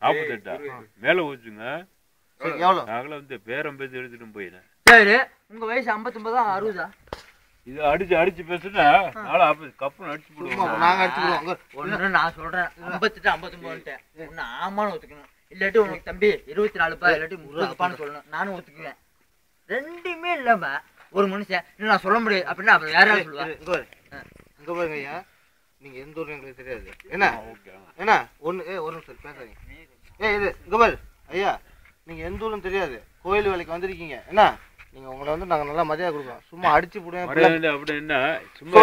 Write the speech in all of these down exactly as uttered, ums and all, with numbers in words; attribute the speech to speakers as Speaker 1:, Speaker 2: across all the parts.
Speaker 1: நாற்பத்தெட்டா மேல ஊச்சுங்க.
Speaker 2: எவ்வளோ
Speaker 1: நாங்களும் வந்து பேரம் பேசி எடுத்துட்டு போயினேன்.
Speaker 3: சரி உங்க வயசு ஐம்பத்தொன்பதா அறுபதா?
Speaker 1: இது அடிச்சு அடிச்சு பேசுனா நாளை கப்புன்னு அடிச்சு போடுவோம்.
Speaker 2: நாங்க அடிச்சுடுவோம்.
Speaker 3: ஒண்ணு நான் சொல்றேன் ஐம்பத்தெட்டு ஐம்பத்தொன்பதுன்ட்டேன். ஒன்னு ஆமான்னு ஒத்துக்கணும், இல்லாட்டி உனக்கு தம்பி இருபத்தி நாலுப்பா இல்லாட்டி முப்பதுப்பான்னு சொல்லணும். நானும் ஒத்துக்குவேன். ரெண்டுமே இல்லாம ஒரு மனுஷன் இன்னும் நான் சொல்ல முடியாது அப்படின்னா அப்புறம் யாராவது சொல்லுவேன்.
Speaker 2: இங்க பாருங்க ஐயா, நீங்க எந்த ஊர்ல எங்களுக்கு தெரியாது என்ன என்ன ஒண்ணு ஏ ஒரு நிமிஷம் பேசுறீங்க. ஏ இது இங்க பாரு ஐயா, நீங்க எந்த ஊரும் தெரியாது, கோயில் வேலைக்கு வந்திருக்கீங்க என்ன, நீங்க உங்களை வந்து நாங்க நல்லா மரியாதை கொடுக்குறோம். சும்மா அடிச்சு போடுவேன்
Speaker 1: அப்படி என்ன சும்மா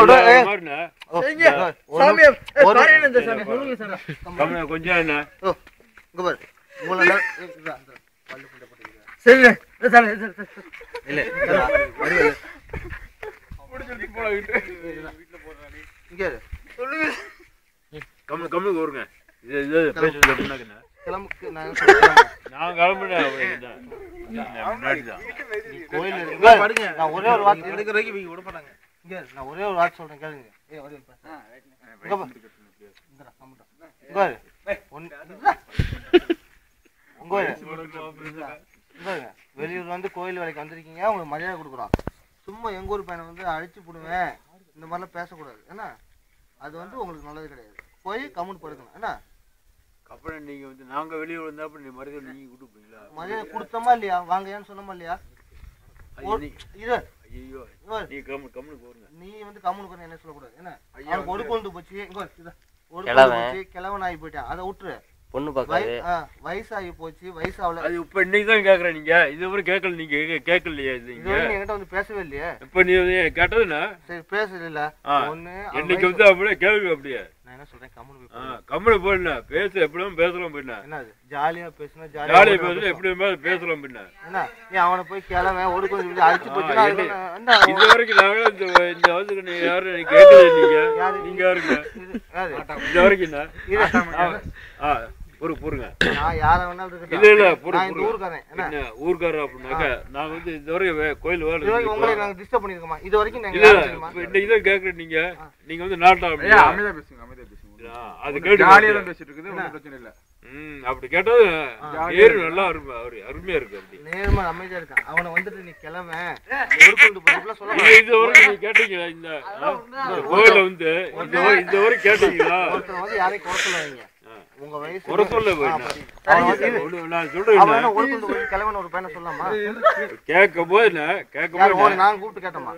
Speaker 1: கொஞ்சம் என்ன
Speaker 2: இங்க பாரு உங்களை
Speaker 3: சரி
Speaker 2: இல்ல இங்க
Speaker 3: சொல்லுங்க.
Speaker 1: கம்மி கம்மி கூறுங்க. இது இது பேசுறது அப்படின்னாக்கண்ணா
Speaker 2: கிளம்புக்கு நான்
Speaker 1: நான் கிளம்புனேன்.
Speaker 2: கோயில் நான் ஒரே ஒரு வார்த்தை எடுக்கிற வரைக்கும் இவங்க விட மாட்டாங்க. இங்க நான் ஒரே ஒரு வார்த்தை சொல்றேன் கேளுங்க. ஏ ஒரே வெளியூர் வந்து கோயில் வேலைக்கு வந்திருக்கீங்க, உங்களுக்கு மரியாதை கொடுக்குறோம். சும்மா எங்க ஊர் பையனை வந்து அழிச்சு போடுவேன் இந்த மாதிரிலாம் பேசக்கூடாது ஏன்னா அது வந்து உங்களுக்கு நல்லது கிடையாது. போய் கமெண்ட் படுக்கணும் என்ன.
Speaker 1: அப்புறம் நீங்க வந்து நாங்க வெளியூர் வந்தா அப்புறம் நீ மரியாதை நீங்க கொடுப்பீங்களா?
Speaker 2: மரியாதை கொடுத்தோமா இல்லையா, வாங்க ஏன்னு சொன்னோமா இல்லையா? இது
Speaker 1: ஐயோ நீ கம்மு கம்முனு போறீங்க.
Speaker 2: நீ வந்து கம்முனு போற என்ன சொல்லக்கூடாது என்ன. அவனுக்கு ஒரு கொண்டு போச்சு இங்க ஒரு கொண்டு போச்சு கிழவன் ஆகி போயிட்டான், அதை விட்டுரு. பொண்ணு பார்க்காது வயசாகி போச்சு வயசாவல.
Speaker 1: அது இப்ப இன்னைக்கு தான் கேக்குறேன். நீங்க இதுவரை கேட்கல, நீங்க கேட்கலையா? இது
Speaker 2: என்கிட்ட வந்து பேசவே இல்லையே.
Speaker 1: இப்ப நீ கேட்டதுன்னா
Speaker 2: சரி பேசல ஒண்ணு
Speaker 1: இன்னைக்கு வந்து அப்படியே கேள்வி அப்படியே
Speaker 2: நான் என்ன சொல்றேன் கம்முனு
Speaker 1: கம்முனு போயிடல பேச எப்படியும் பேசலாம் பின்ன
Speaker 2: என்ன ஜாலியா பேசுனா
Speaker 1: ஜாலியா பேசல எப்படியும் பேசலாம் பின்ன
Speaker 2: என்ன நீ அவனை போய் கிளவன் ஒரு கொஞ்சம் அடிச்சு போச்சுன்னா
Speaker 1: இது வரைக்கும் நாங்க இந்த இந்த வந்து நீ யாரு நீ கேட்கல நீங்க நீங்க யாருங்க இது வரைக்கும் பொறு பொறுங்க.
Speaker 2: நான் யார வேணாலும்
Speaker 1: இல்ல இல்ல பொறு
Speaker 2: நான் ஊர்க்காரன் என்ன
Speaker 1: ஊர்க்காரர் அப்படின்னாக்க நாங்க வந்து இதுவரை கோயில் வேலை
Speaker 2: உங்களை நாங்க டிஸ்டர்ப் பண்ணிருக்கோமா இது வரைக்கும்?
Speaker 1: இல்ல இன்னைக்கு தான் கேக்குறேன். நீங்க நீங்க வந்து நாட்டா
Speaker 4: அமைதியா பேசுங்க அமைதியா பேசுங்க.
Speaker 1: அது கேட்டு
Speaker 4: ஜாலியா தான் பேசிட்டு இருக்குது, ஒண்ணும் பிரச்சனை இல்ல.
Speaker 1: ம் அப்படி கேட்டது நேரு நல்லா அருமை அவரு அருமையா இருக்கு. அப்படி
Speaker 2: நேர்மா அமைதியா இருக்கான். அவனை வந்துட்டு நீ கிளவன் ஒரு கொண்டு போறதுல சொல்ல
Speaker 1: இது வரைக்கும் நீ கேட்டீங்களா? இந்த கோயில வந்து இந்த வரைக்கும் கேட்டீங்களா?
Speaker 2: ஒருத்தர் வந்து யாரையும் குறை சொல்லுவாங்க உங்க வயசு
Speaker 1: குறை சொல்ல நான் சொல்றேன்.
Speaker 2: கிழவன் ஒரு பையனை சொல்லலாமா?
Speaker 1: கேட்கும் போது கேட்கும் போது
Speaker 2: நான் கூப்பிட்டு கேட்டோமா?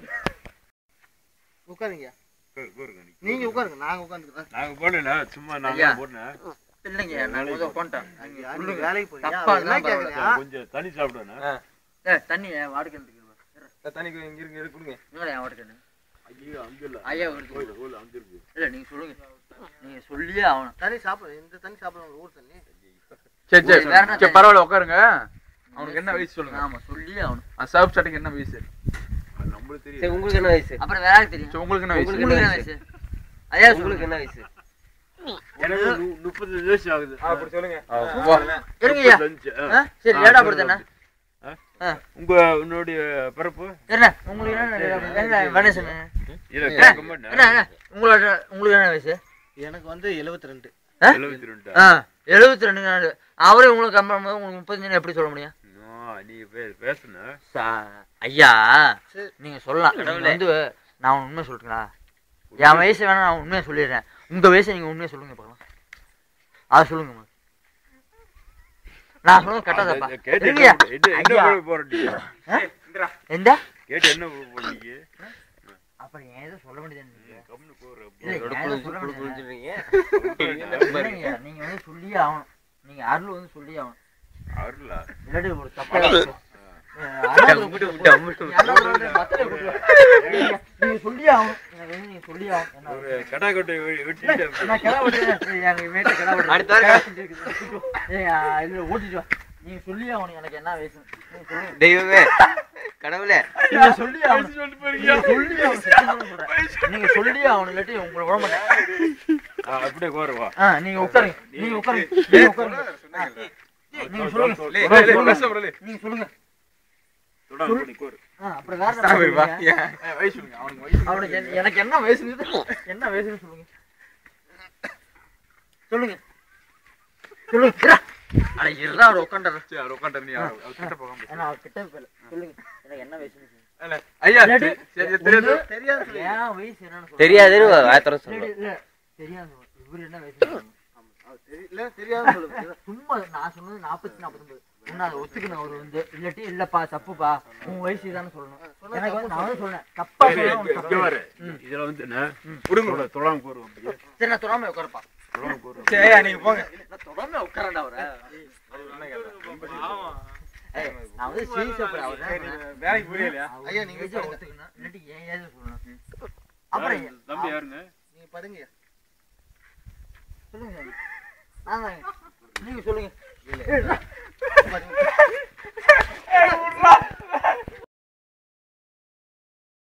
Speaker 2: உட்காருங்க நீங்க உட்காருங்க நாங்க உட்காந்துக்கிறோம்.
Speaker 1: நாங்க போடல சும்மா நாங்க போட்டேன்
Speaker 3: இல்லைங்க நான் கொஞ்சம் போட்டேன்.
Speaker 2: வேலைக்கு போய்
Speaker 1: கொஞ்சம் தண்ணி சாப்பிடுவேன்.
Speaker 3: தண்ணி வாடகை
Speaker 4: தண்ணிக்கு இங்க இருக்கு கொடுங்க.
Speaker 3: நீங்களே வாடகை.
Speaker 1: ஐயோ அங்க இல்ல
Speaker 3: ஐயா
Speaker 1: கோயில் கோயில் அங்க இருக்கு.
Speaker 3: இல்ல நீங்க சொல்லுங்க, நீங்க சொல்லியே ஆகணும்.
Speaker 2: தண்ணி சாப்பிடு இந்த தண்ணி சாப்பிடுவாங்க ஊர் தண்ணி.
Speaker 4: சரி சரி சரி பரவாயில்ல உட்காருங்க. அவனுக்கு என்ன வயசு சொல்லுங்க.
Speaker 3: ஆமா சொல்லியே ஆகணும்.
Speaker 4: சாப் சாட்டுக்கு என்ன வயசு?
Speaker 1: நம்மளுக்கு தெரியும்.
Speaker 2: சரி உங்களுக்கு என்ன வயசு?
Speaker 3: அப்புறம் வேற தெரியும்.
Speaker 4: சரி உங்களுக்கு என்ன வயசு?
Speaker 3: உங்களுக்கு என்ன வயசு? ஐயா உங்களுக்கு என்ன வயசு?
Speaker 1: எனக்கு முப்பது வயசு ஆகுது.
Speaker 4: அப்படி சொல்லுங்க.
Speaker 3: இருங்கய்யா. சரி ஏடா படுத்தேனா?
Speaker 1: உங்க உன்னுடைய பிறப்பு
Speaker 3: என்ன உங்களுக்கு என்ன வயசு?
Speaker 1: இல்ல கேட்க மாட்டேன்.
Speaker 3: என்ன உங்களோட உங்களுக்கு என்ன வயசு?
Speaker 2: எனக்கு வந்து எழுபத்தி ரெண்டு.
Speaker 1: எழுபத்தி ரெண்டு.
Speaker 3: ஆ எழுபத்தி ரெண்டு நாள். அவரே உங்களுக்கு கம்பேர் பண்ணும்போது உங்களுக்கு முப்பத்தஞ்சு எப்படி சொல்ல முடியும்?
Speaker 1: நீ பேசுன
Speaker 3: ஐயா நீங்க சொல்லலாம். வந்து நான் உண்மையை சொல்றீங்களா? என் வயசு வேணா நான் உண்மையை சொல்லிடுறேன். உங்க வயசை நீங்க உண்மையை சொல்லுங்க பார்க்கலாம். அதை சொல்லுங்க. நான் சொல்லுங்க கரெக்டாதாப்பா? எந்த
Speaker 1: கேட்டு என்ன போறீங்க?
Speaker 3: அப்புறம் ஏதோ சொல்ல வேண்டியது நீங்க வந்து சொல்லியே ஆகணும். நீங்க அருள் வந்து சொல்லியே ஆகணும்.
Speaker 1: அருளா
Speaker 3: இல்லாட்டி ஒரு தப்பா நீங்க சொல்லியே ஆகணும். நீங்க சொல்லியே ஆகணும்.
Speaker 1: கடா கொட்டை
Speaker 3: ஓட்டிட்டு நீங்க சொல்லியே ஆகணும். எனக்கு என்ன வயசு
Speaker 2: தெய்வமே கடவுளே
Speaker 3: நீங்க சொல்லி ஆகணும். நீங்க சொல்லியே ஆகணும். இல்லாட்டி உங்களை விட மாட்டேன்.
Speaker 1: அப்படியே கோருவா.
Speaker 3: நீங்க உட்காருங்க. நீங்க உட்காருங்க. நீங்க உட்காருங்க. நீங்க சொல்லுங்க. நீங்க சொல்லுங்க. அப்புறம் அவனுக்கு எனக்கு என்ன வயசு என்ன வயசுன்னு சொல்லுங்க. சொல்லுங்க சொல்லுங்க. அட இருடா அவர் உட்கார்ந்தாரு.
Speaker 4: சரி அவர் உட்கார்ந்தாரு, நீ அவர் அவர் கிட்ட போகாம பேசு.
Speaker 3: நான் அவர் கிட்ட போயில. சொல்லுங்க எனக்கு என்ன வயசுன்னு சொல்லுங்க.
Speaker 4: இல்ல, ஐயா சரி சரி, தெரியாது
Speaker 2: தெரியாது சொல்லு.
Speaker 3: ஏன் வயசு என்னன்னு சொல்லுங்க.
Speaker 5: தெரியாதுன்னு ஆயிரத்தி
Speaker 3: இல்ல, இல்ல, தெரியாது. இவரு என்ன வயசுன்னு சொல்லுங்க.
Speaker 2: அது தெரியல தெரியாது சொல்லு.
Speaker 3: சும்மா நான் சொன்னது நாற்பத்தி நாற்பத்தொன்பது. உன்னை அதை ஒத்துக்கணும் அவரு வந்து. இல்லாட்டி இல்லப்பா தப்புப்பா உன் வயசு இதான்னு சொல்லணும். எனக்கு வந்து நான் வந்து சொன்னேன் தப்பா
Speaker 1: சரி,
Speaker 3: சொன்னா உனக்கு
Speaker 1: இங்க
Speaker 3: தப்பு.
Speaker 1: பாரு. இதுல வந்து என்ன
Speaker 4: விடுங்க.
Speaker 1: தொட- தொடாம போடுவோம் அப்படியே.
Speaker 3: சரி நான் தொடாம உட்காரப்பா.
Speaker 1: தொடாம போடுவோம்.
Speaker 4: சரி ஐயா நீங்க போங்க.
Speaker 3: நான் தொடாம உட்காரண்டா அவரை. ஏய், நான் வந்து சீரியஸா போறேன் அவரை.
Speaker 4: வேலைக்கு போகலையா?
Speaker 2: ஐயா, நீங்க
Speaker 3: வயசை ஒத்துக்கணும். இல்லாட்டி ஏன் ஏது சொல்லணும். அப்புறம் ஏன்?
Speaker 1: தம்பி யாருங்க?
Speaker 2: நீங்க படுங்க.
Speaker 3: சொல்லுங்க சாமி. நான் தான். நீங்க சொல்லுங்க.
Speaker 2: படுங்க.